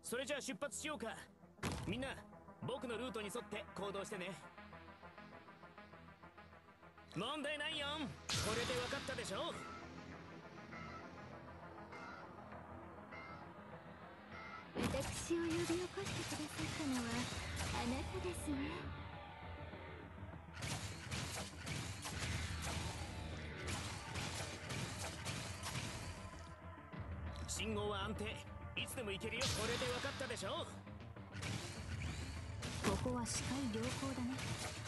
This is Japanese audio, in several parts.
それじゃあ出発しようか。みんな僕のルートに沿って行動してね。問題ないよ。これで分かったでしょ。 私を呼び起こしてくださったのはあなたですね。 信号は安定、いつでも行けるよ。これで分かったでしょ。 ここは視界良好だね。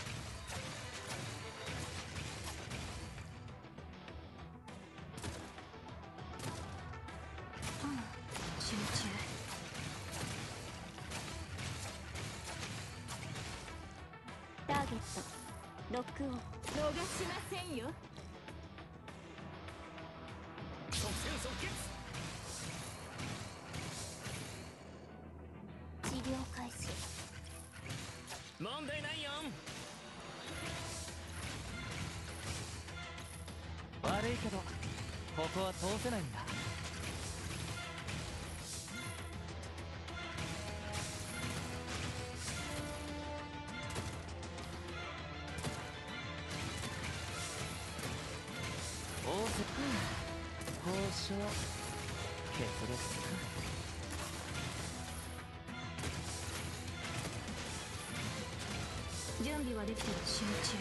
集中。ターゲットロックオン。逃しませんよ。 即戦即決。 治療開始。 問題ないよ。 悪いけどここは通せないんだ。仰せ交渉決裂か。 準備はできてる。集中。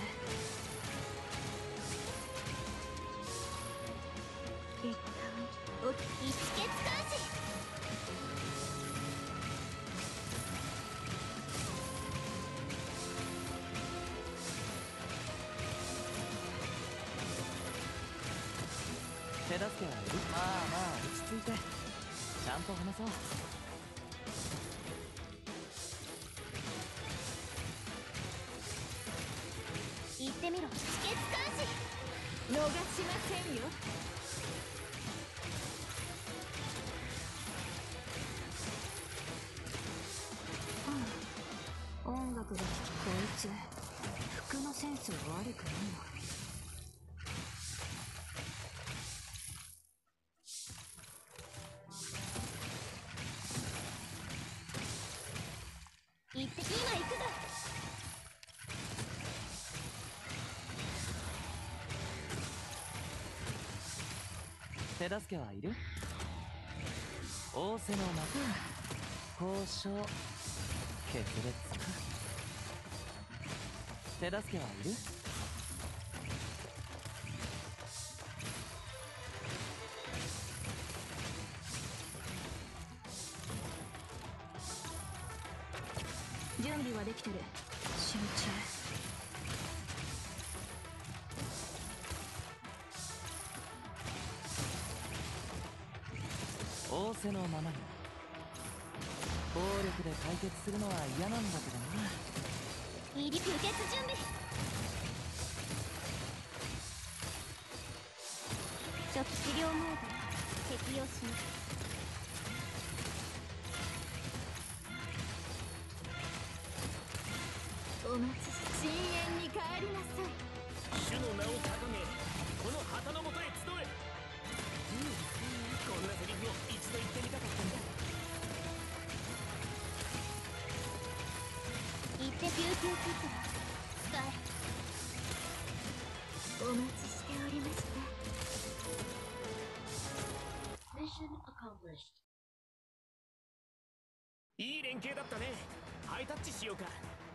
一旦お一決開始。 手助けはいる？まあ落ち着いてちゃんと話そう。 言ってみろ。止血開始。逃しませんよ。音楽が聴きこいつ服のセンスは悪くないな。行って今行くぞ。 手助けはいる？仰せの幕交渉決裂か。手助けはいる？ 準備はできてる。集中。 仰せのままに。暴力で解決するのは嫌なんだけどな。 入り吸血準備。初期治療モード適用します。お待ちし深淵に帰りなさい。 主の名を掲げこの旗のもとへ集え。こんなセリフを一度言ってみたかったんだ。 言ってピューピューキットは使え。お待ちしておりました。Mission accomplished。 いい連携だったね。ハイタッチしようか。